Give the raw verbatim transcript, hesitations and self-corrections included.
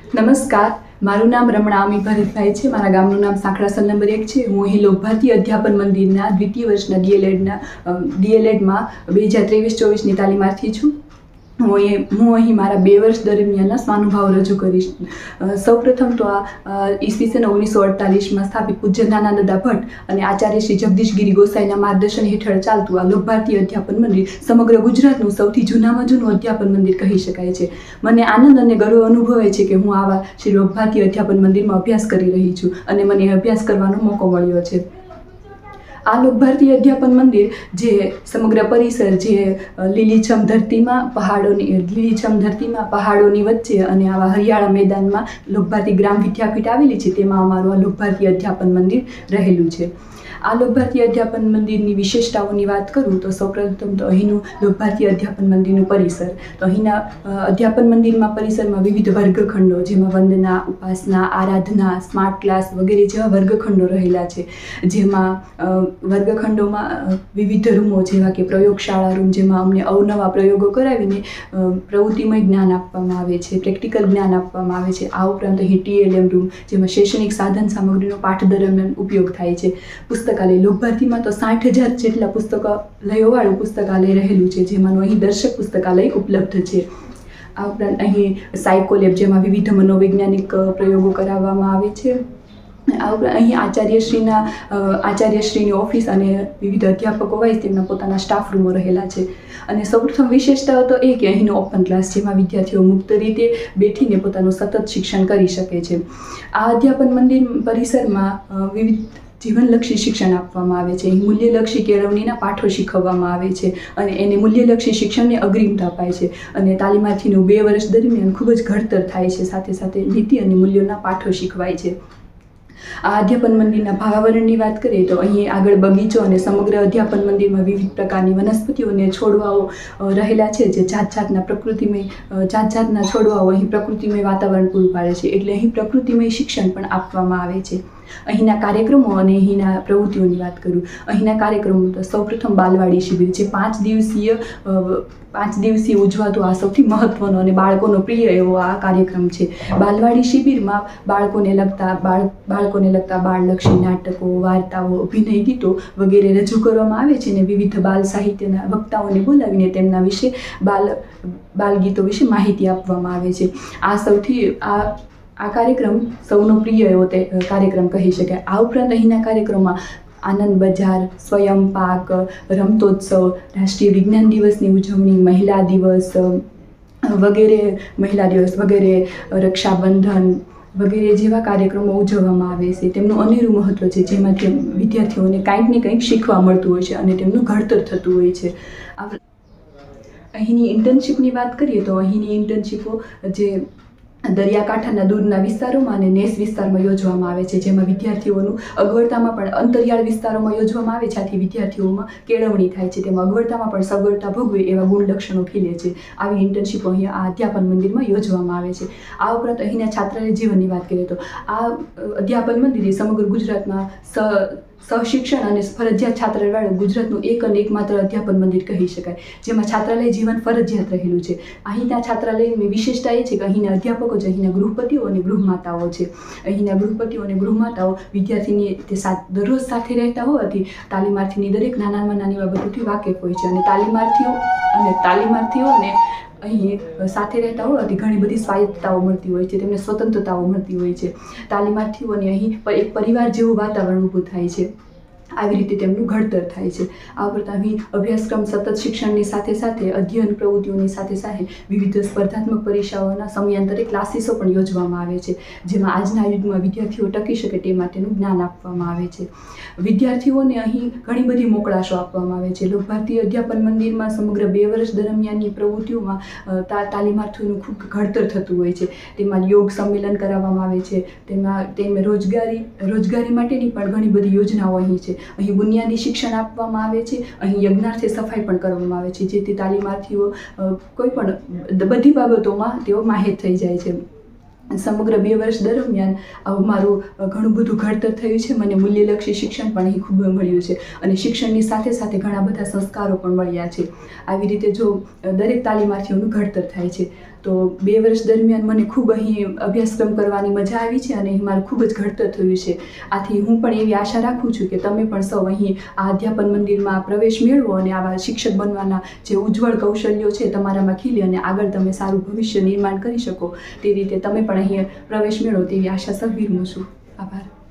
નમસ્કાર, મારું નામ રમણા અમી ભરતભાઈ છે. મારા ગામનું નામ સાંખળાસર નંબર એક છે. હું અહીં લોકભારતી અધ્યાપન મંદિરના દ્વિતીય વર્ષના ડીએલએડના ડીએલએડમાં બે હજાર ત્રેવીસ ચોવીસની તાલીમાર્થી છું. હું અહીં હું અહીં મારા બે વર્ષ દરમિયાનના સ્વાનુભાવ રજૂ કરીશ. સૌપ્રથમ તો આ ઈસવીસન ઓગણીસો અડતાલીસમાં સ્થાપિત પૂજ્ય જ્ઞાનાનંદા ભટ્ટ અને આચાર્ય શ્રી જગદીશગીરી ગોસાઈના માર્ગદર્શન હેઠળ ચાલતું આ લોકભારતી અધ્યાપન મંદિર સમગ્ર ગુજરાતનું સૌથી જૂનામાં જૂનું અધ્યાપન મંદિર કહી શકાય છે. મને આનંદ અને ગર્વ અનુભવે છે કે હું આવા શ્રી લોકભારતી અધ્યાપન મંદિરમાં અભ્યાસ કરી રહી છું અને મને અભ્યાસ કરવાનો મોકો મળ્યો છે. આ લોકભારતી અધ્યાપન મંદિર જે સમગ્ર પરિસર જે લીલીછમ ધરતીમાં પહાડોની લીલીછમ ધરતીમાં પહાડોની વચ્ચે અને આવા હરિયાળા મેદાનમાં લોકભારતી ગ્રામ વિદ્યાપીઠ આવેલી છે, તેમાં અમારું આ લોકભારતી અધ્યાપન મંદિર રહેલું છે. આ લોકભારતી અધ્યાપન મંદિરની વિશેષતાઓની વાત કરું તો સૌપ્રથમ તો અહીંનું લોકભારતી અધ્યાપન મંદિરનું પરિસર. તો અહીંના અધ્યાપન મંદિરમાં પરિસરમાં વિવિધ વર્ગખંડો જેમાં વંદના, ઉપાસના, આરાધના, સ્માર્ટ ક્લાસ વગેરે જેવા વર્ગખંડો રહેલા છે. જેમાં વર્ગખંડોમાં વિવિધ રૂમો જેવા કે પ્રયોગશાળા રૂમ, જેમાં અમને અવનવા પ્રયોગો કરાવીને પ્રવૃત્તિમય જ્ઞાન આપવામાં આવે છે, પ્રેક્ટિકલ જ્ઞાન આપવામાં આવે છે. આ ઉપરાંત અહીં ટીએલએમ રૂમ જેમાં શૈક્ષણિક સાધન સામગ્રીનો પાઠ દરમિયાન ઉપયોગ થાય છે. પુસ્તકાલય લોકભારતીમાં તો સાઠ હજાર જેટલા પુસ્તકાલયોવાળું પુસ્તકાલય રહેલું છે, જેમાંનું અહીં દર્શક પુસ્તકાલય ઉપલબ્ધ છે. આ ઉપરાંત અહીં સાયકોલેબ જેમાં વિવિધ મનોવૈજ્ઞાનિક પ્રયોગો કરાવવામાં આવે છે. આ ઉપરાંત અહીં આચાર્યશ્રીના આચાર્યશ્રીની ઓફિસ અને વિવિધ અધ્યાપકો વાઇઝ તેમના પોતાના સ્ટાફ રૂમો રહેલા છે. અને સૌપ્રથમ વિશેષતાઓ તો એ કે અહીંનો ઓપન ક્લાસ જેમાં વિદ્યાર્થીઓ મુક્ત રીતે બેઠીને પોતાનું સતત શિક્ષણ કરી શકે છે. આ અધ્યાપન મંદિર પરિસરમાં વિવિધ જીવનલક્ષી શિક્ષણ આપવામાં આવે છે. અહીં મૂલ્યલક્ષી કેળવણીના પાઠો શીખવવામાં આવે છે અને એને મૂલ્યલક્ષી શિક્ષણને અગ્રિમતા અપાય છે. અને તાલીમાર્થીનું બે વર્ષ દરમિયાન ખૂબ જ ઘડતર થાય છે. સાથે સાથે નીતિ અને મૂલ્યોના પાઠો શીખવાય છે. આ અધ્યાપન મંદિરના ભાવાવરણની વાત કરીએ તો અહીં આગળ બગીચો અને સમગ્ર અધ્યાપન મંદિરમાં વિવિધ પ્રકારની વનસ્પતિઓ અને છોડવાઓ રહેલા છે, જે જાત જાતના પ્રકૃતિમય જાત જાતના છોડવાઓ અહીં પ્રકૃતિમય વાતાવરણ પૂરું પાડે છે. એટલે અહીં પ્રકૃતિમય શિક્ષણ પણ આપવામાં આવે છે. અહીંના કાર્યક્રમો અને અહીંના પ્રવૃત્તિઓની વાત કરું. અહીંના કાર્યક્રમો તો સૌપ્રથમ બાલવાડી શિબિર જે પાંચ દિવસીય પાંચ દિવસીય ઉજવાતો આ સૌથી મહત્વનો અને બાળકોનો પ્રિય એવો આ કાર્યક્રમ છે. બાલવાડી શિબિરમાં બાળકોને લગતા બાળ બાળકોને લગતા બાળલક્ષી નાટકો, વાર્તાઓ, અભિનય ગીતો વગેરે રજૂ કરવામાં આવે છે અને વિવિધ બાલ સાહિત્યના વક્તાઓને બોલાવીને તેમના વિશે બાલ બાલગીતો વિશે માહિતી આપવામાં આવે છે. આ સૌથી આ આ કાર્યક્રમ સૌનો પ્રિય એવો તે કાર્યક્રમ કહી શકાય. આ ઉપરાંત અહીંના કાર્યક્રમમાં આનંદ બજાર, સ્વયં પાક, રમતોત્સવ, રાષ્ટ્રીય વિજ્ઞાન દિવસની ઉજવણી, મહિલા દિવસ વગેરે મહિલા દિવસ વગેરે રક્ષાબંધન વગેરે જેવા કાર્યક્રમો ઉજવવામાં આવે છે. તેમનું અનેરું મહત્ત્વ છે, જેમાંથી વિદ્યાર્થીઓને કાંઈક ને કંઈક શીખવા મળતું હોય છે અને તેમનું ઘડતર થતું હોય છે. અહીંની ઇન્ટર્નશીપની વાત કરીએ તો અહીંની ઇન્ટર્નશીપો જે દરિયાકાંઠાના દૂરના વિસ્તારોમાં અને નેસ વિસ્તારમાં યોજવામાં આવે છે, જેમાં વિદ્યાર્થીઓનું અગવડતામાં પણ અંતરિયાળ વિસ્તારોમાં યોજવામાં આવે છે. આથી વિદ્યાર્થીઓમાં કેળવણી થાય છે, તેમાં અગવડતામાં પણ સગવડતા ભોગવે એવા ગુણ લક્ષણો ખીલે છે. આવી ઇન્ટર્નશીપો અહીંયા આ અધ્યાપન મંદિરમાં યોજવામાં આવે છે. આ ઉપરાંત અહીંના છાત્રાલય જીવનની વાત કરીએ તો આ અધ્યાપન મંદિર સમગ્ર ગુજરાતમાં સ સહશિક્ષણ અને ફરજિયાત છાત્રાલયવાળું ગુજરાતનું એક અને એકમાત્ર અધ્યાપન મંદિર કહી શકાય, જેમાં છાત્રાલય જીવન ફરજિયાત રહેલું છે. અહીંના છાત્રાલયની વિશેષતા એ છે કે અહીંના અધ્યાપકો જ અહીંના ગૃહપતિઓ અને ગૃહમાતાઓ છે. અહીંના ગૃહપતિઓ અને ગૃહમાતાઓ વિદ્યાર્થીની તે દરરોજ સાથે રહેતા હોવાથી તાલીમાર્થીની દરેક નાનામાં નાની બાબતોથી વાકેફ હોય છે. અને તાલીમાર્થીઓ અને તાલીમાર્થીઓને અહીં સાથે રહેતા હોવાથી ઘણી બધી સ્વાયત્તતાઓ મળતી હોય છે, તેમને સ્વતંત્રતાઓ મળતી હોય છે. તાલીમાર્થીઓને અહીં એક પરિવાર જેવું વાતાવરણ ઊભું થાય છે. આવી રીતે તેમનું ઘડતર થાય છે. આ ઉપરાંત અહીં અભ્યાસક્રમ સતત શિક્ષણની સાથે સાથે અધ્યયન પ્રવૃત્તિઓની સાથે સાથે વિવિધ સ્પર્ધાત્મક પરીક્ષાઓના સમયાંતરે ક્લાસીસો પણ યોજવામાં આવે છે, જેમાં આજના યુગમાં વિદ્યાર્થીઓ ટકી શકે તે માટેનું જ્ઞાન આપવામાં આવે છે. વિદ્યાર્થીઓને અહીં ઘણી બધી મોકળાશો આપવામાં આવે છે. લોકભારતી અધ્યાપન મંદિરમાં સમગ્ર બે વર્ષ દરમિયાનની પ્રવૃત્તિઓમાં તાલીમાર્થીઓનું ખૂબ ઘડતર થતું હોય છે. તેમાં યોગ સંમેલન કરાવવામાં આવે છે. તેમાં તેમાં રોજગારી રોજગારી માટેની પણ ઘણી બધી યોજનાઓ અહીં છે. અહીં બુનિયાદી શિક્ષણ આપવામાં આવે છે. અહીં યજ્ઞાર્થે સફાઈ પણ કરવામાં આવે છે, જેથી તાલીમાર્થીઓ કોઈ પણ બધી બાબતોમાં તેઓ માહિર થઈ જાય છે. સમગ્ર બે વર્ષ દરમિયાન મારું ઘણું બધું ઘડતર થયું છે. મને મૂલ્યલક્ષી શિક્ષણ પણ અહીં ખૂબ મળ્યું છે અને શિક્ષણની સાથે સાથે ઘણા બધા સંસ્કારો પણ મળ્યા છે. આવી રીતે જો દરેક તાલીમાર્થીઓનું ઘડતર થાય છે તો બે વર્ષ દરમિયાન મને ખૂબ અહીં અભ્યાસક્રમ કરવાની મજા આવી છે અને અહીં મારું ખૂબ જ ઘડતર થયું છે. આથી હું પણ એવી આશા રાખું છું કે તમે પણ સૌ અહીં આ અધ્યાપન મંદિરમાં પ્રવેશ મેળવો અને આવા શિક્ષક બનવાના જે ઉજ્જવળ કૌશલ્યો છે તમારામાં ખીલે અને આગળ તમે સારું ભવિષ્ય નિર્માણ કરી શકો તે રીતે તમે પણ અહીં પ્રવેશ મેળવો તેવી આશા સહવિરમું છું. આભાર.